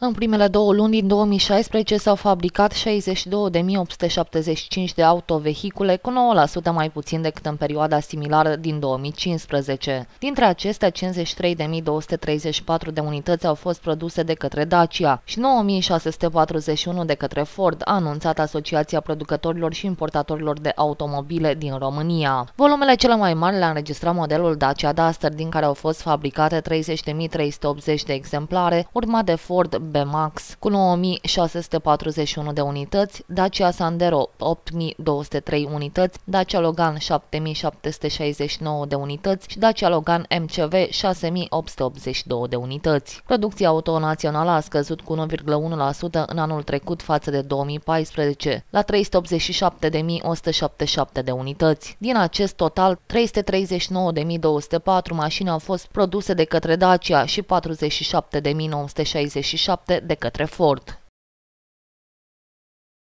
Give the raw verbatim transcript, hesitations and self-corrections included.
În primele două luni din două mii șaisprezece s-au fabricat șaizeci și două de mii opt sute șaptezeci și cinci de autovehicule, cu nouă la sută mai puțin decât în perioada similară din două mii cincisprezece. Dintre acestea, cincizeci și trei de mii două sute treizeci și patru de unități au fost produse de către Dacia și nouă mii șase sute patruzeci și unu de către Ford, a anunțat Asociația Producătorilor și Importatorilor de Automobile din România. Volumele cele mai mari le-a înregistrat modelul Dacia Duster, din care au fost fabricate treizeci de mii trei sute optzeci de exemplare, urmat de Ford B-Max cu nouă mii șase sute patruzeci și unu de unități, Dacia Sandero opt mii două sute trei unități, Dacia Logan șapte mii șapte sute șaizeci și nouă de unități și Dacia Logan M C V șase mii opt sute optzeci și doi de unități. Producția auto națională a scăzut cu unu virgulă unu la sută în anul trecut față de două mii paisprezece, la trei sute optzeci și șapte de mii o sută șaptezeci și șapte de unități. Din acest total, trei sute treizeci și nouă de mii două sute patru mașini au fost produse de către Dacia și patruzeci și șapte de mii nouă sute șaizeci și șapte de către Ford.